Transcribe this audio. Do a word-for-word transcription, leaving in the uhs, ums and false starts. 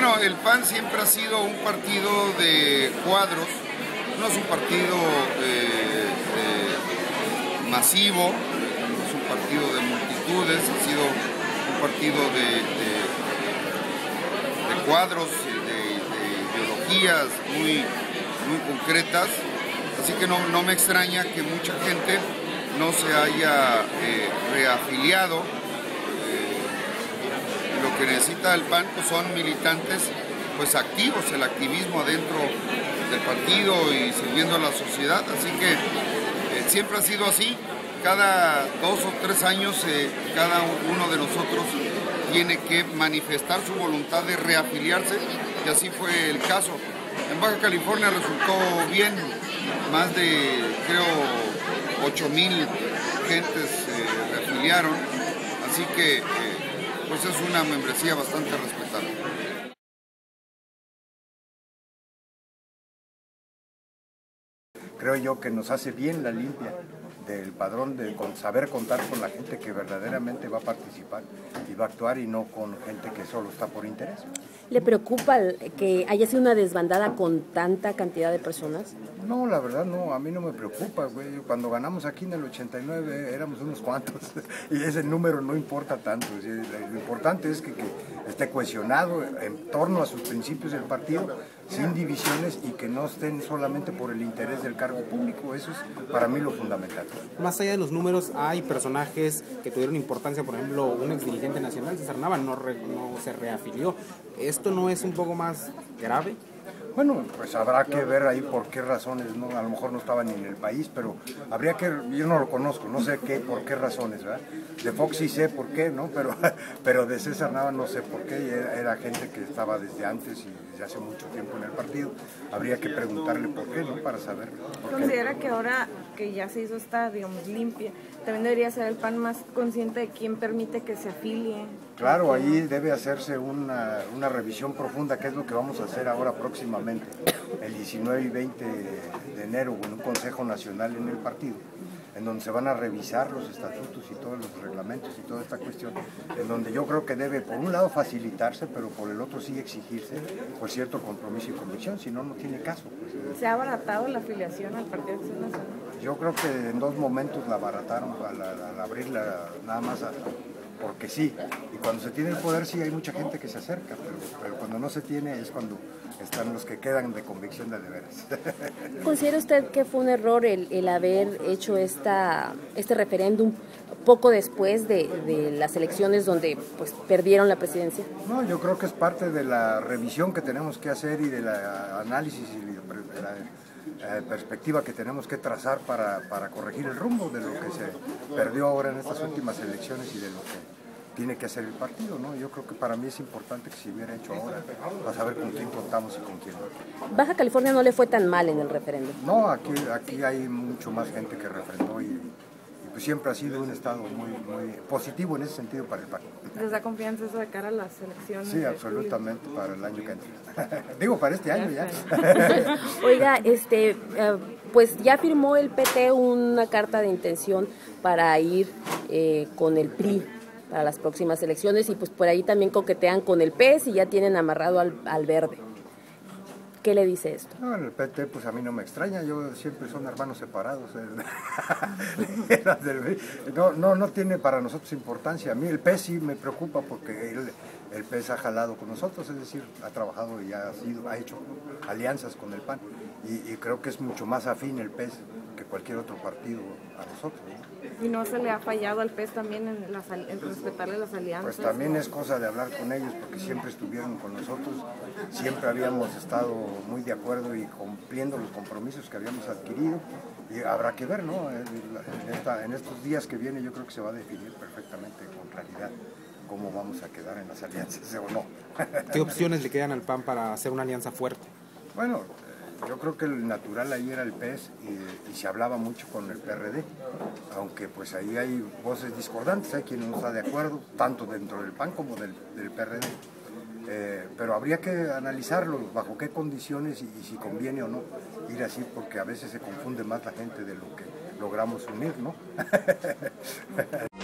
Bueno, el P A N siempre ha sido un partido de cuadros, no es un partido eh, eh, masivo, no es un partido de multitudes, ha sido un partido de, de, de cuadros, de, de ideologías muy, muy concretas, así que no, no me extraña que mucha gente no se haya eh, reafiliado. Lo que necesita el P A N pues, son militantes pues, activos, el activismo adentro del partido y sirviendo a la sociedad, así que eh, siempre ha sido así. Cada dos o tres años eh, cada uno de nosotros tiene que manifestar su voluntad de reafiliarse y así fue el caso. En Baja California resultó bien, más de creo ocho mil gentes eh, reafiliaron, así que eh, pues es una membresía bastante respetable. Creo yo que nos hace bien la limpia del padrón, de con saber contar con la gente que verdaderamente va a participar y va a actuar y no con gente que solo está por interés. ¿Le preocupa que haya sido una desbandada con tanta cantidad de personas? No, la verdad no, a mí no me preocupa, güey. Cuando ganamos aquí en el ochenta y nueve éramos unos cuantos y ese número no importa tanto. Lo importante es que, que esté cohesionado en torno a sus principios del partido, sin divisiones y que no estén solamente por el interés del cargo público. Eso es para mí lo fundamental. Más allá de los números, hay personajes que tuvieron importancia, por ejemplo, un ex dirigente nacional, César Nava, no, re, no se reafilió. ¿Esto no es un poco más grave? Bueno, pues habrá que ver ahí por qué razones, ¿no? A lo mejor no estaba ni en el país, pero habría que, yo no lo conozco, no sé qué, por qué razones, ¿verdad? De Fox sí sé por qué, ¿no? Pero, pero de César Nava no sé por qué, era, era gente que estaba desde antes y desde hace mucho tiempo en el partido. Habría que preguntarle por qué, ¿no? Para saber por qué. ¿Considera que ahora que ya se hizo esta, digamos, limpia, también debería ser el P A N más consciente de quién permite que se afilie? Claro, ahí debe hacerse una, una revisión profunda, que es lo que vamos a hacer ahora próximamente, el diecinueve y veinte de enero, en un Consejo Nacional en el partido, en donde se van a revisar los estatutos y todos los reglamentos y toda esta cuestión, en donde yo creo que debe, por un lado, facilitarse, pero por el otro sí exigirse por cierto compromiso y convicción, si no, no tiene caso. Pues, ¿Se ha abaratado la afiliación al Partido de Acción Nacional? Yo creo que en dos momentos la abarataron al, al abrirla nada más a... porque sí, y cuando se tiene el poder sí hay mucha gente que se acerca, pero, pero cuando no se tiene es cuando están los que quedan de convicción de de veras. ¿Considera usted que fue un error el, el haber hecho esta, este referéndum poco después de, de las elecciones donde pues perdieron la presidencia? No, yo creo que es parte de la revisión que tenemos que hacer y del análisis y de la Eh, perspectiva que tenemos que trazar para, para corregir el rumbo de lo que se perdió ahora en estas últimas elecciones y de lo que tiene que hacer el partido, ¿no? Yo creo que para mí es importante que se hubiera hecho ahora, para saber con quién contamos y con quién no. Baja California no le fue tan mal en el referéndum. No, aquí, aquí hay mucho más gente que refrendó y, y pues siempre ha sido un estado muy, muy positivo en ese sentido para el partido. ¿Les da confianza eso de cara a las elecciones? Sí, absolutamente, para el año que entra. Digo, para este año ya. Oiga, este, eh, pues ya firmó el P T una carta de intención para ir eh, con el P R I para las próximas elecciones y pues por ahí también coquetean con el P E S y ya tienen amarrado al, al verde. ¿Qué le dice esto? No, en el P T pues a mí no me extraña, yo siempre son hermanos separados. No, no, no tiene para nosotros importancia. A mí el P E S sí me preocupa porque el, el P E S ha jalado con nosotros, es decir, ha trabajado y ha, sido, ha hecho alianzas con el P A N y, y creo que es mucho más afín el P E S que cualquier otro partido a nosotros, ¿no? ¿Y no se le ha fallado al P E S también en, las, en respetarle las alianzas? Pues también es cosa de hablar con ellos porque siempre estuvieron con nosotros, siempre habíamos estado muy de acuerdo y cumpliendo los compromisos que habíamos adquirido y habrá que ver, ¿no? En, esta, en estos días que vienen yo creo que se va a definir perfectamente con claridad cómo vamos a quedar en las alianzas o no. ¿Qué opciones le quedan al P A N para hacer una alianza fuerte? Bueno, yo creo que el natural ahí era el P E S y, y se hablaba mucho con el P R D, aunque pues ahí hay voces discordantes, hay quien no está de acuerdo, tanto dentro del P A N como del, del P R D. Eh, pero habría que analizarlo, bajo qué condiciones y, y si conviene o no ir así, porque a veces se confunde más la gente de lo que logramos unir, ¿no?